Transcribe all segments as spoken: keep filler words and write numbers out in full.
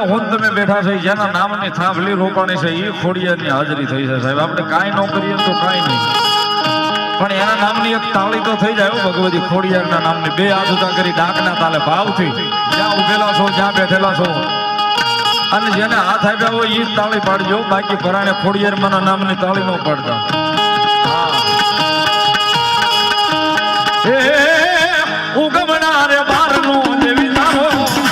વાગ્યા હોત તમે બેઠા છે જેના નામની થાંભલી રોપાણી છે એ ખોડિયારની હાજરી થઈ છે સાહેબ. આપણે કાંઈ ન કરીએ તો કાંઈ નહીં, પણ એના નામની એક તાળી તો થઈ જાય ભગવતી ખોડિયારના નામની. બે હાથ ઊંચા કરી ડાકના તાલે ભાવથી જ્યાં ઉભેલા છો જ્યાં બેઠેલા છો અને જેને હાથ આપ્યા હોય એ જ તાળી પાડજો, બાકી પરાણે ખોડિયારમાંના નામની તાળી ન પાડતા. હા ઉગમણા રે બારનો દેવી તારો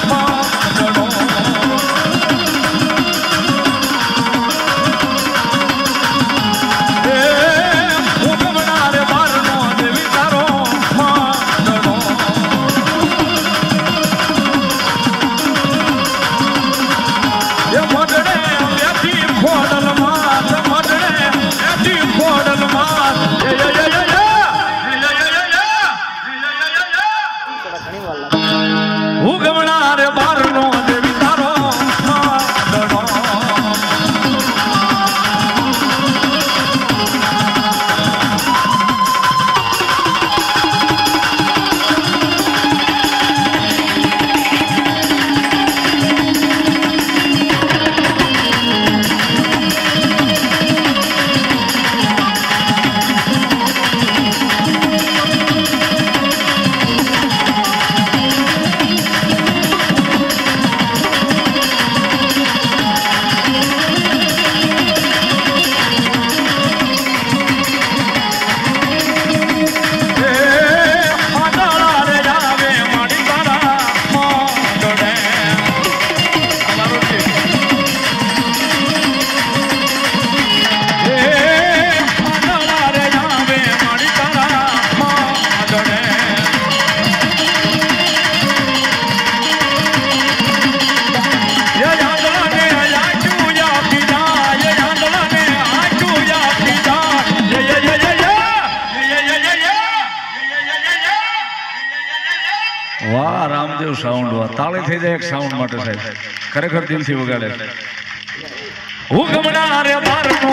રામદેવ સાઉન્ડ વા તાળી થઈ જાય એક સાઉન્ડ માટે સાહેબ, ખરેખર દિલથી વગાડે. ઉગમણા રે બારનો